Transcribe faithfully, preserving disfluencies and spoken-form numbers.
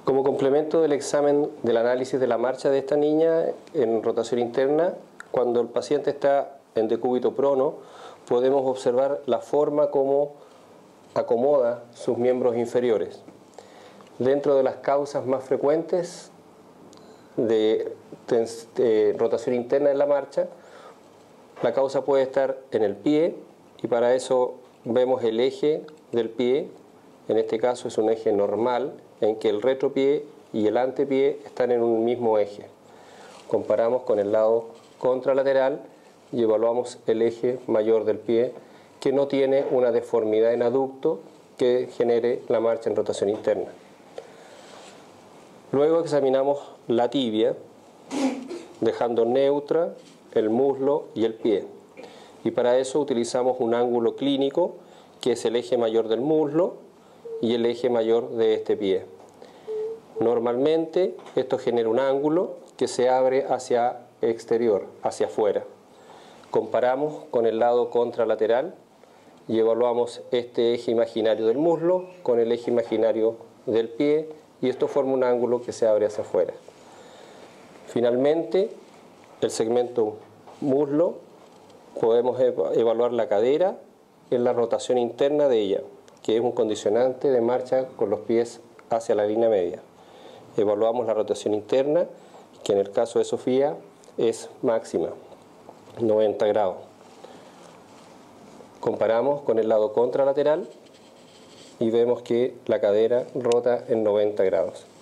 Como complemento del examen del análisis de la marcha de esta niña en rotación interna, cuando el paciente está en decúbito prono, podemos observar la forma como acomoda sus miembros inferiores. Dentro de las causas más frecuentes de, de, de rotación interna en la marcha, la causa puede estar en el pie, y para eso vemos el eje del pie. En este caso es un eje normal, en que el retropié y el antepié están en un mismo eje. Comparamos con el lado contralateral y evaluamos el eje mayor del pie, que no tiene una deformidad en aducto que genere la marcha en rotación interna. Luego examinamos la tibia, dejando neutra el muslo y el pie. Y para eso utilizamos un ángulo clínico, que es el eje mayor del muslo y el eje mayor de este pie. Normalmente esto genera un ángulo que se abre hacia exterior, hacia afuera. Comparamos con el lado contralateral y evaluamos este eje imaginario del muslo con el eje imaginario del pie, y esto forma un ángulo que se abre hacia afuera. Finalmente, el segmento muslo, podemos evaluar la cadera en la rotación interna de ella, que es un condicionante de marcha con los pies hacia la línea media. Evaluamos la rotación interna, que en el caso de Sofía es máxima, noventa grados. Comparamos con el lado contralateral y vemos que la cadera rota en noventa grados.